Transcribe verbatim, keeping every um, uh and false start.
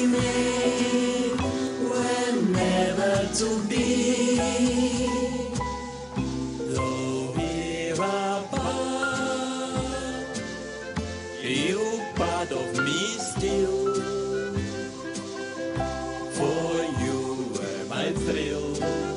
made were never to be. Though we're apart, you're part of me still. For you were my thrill.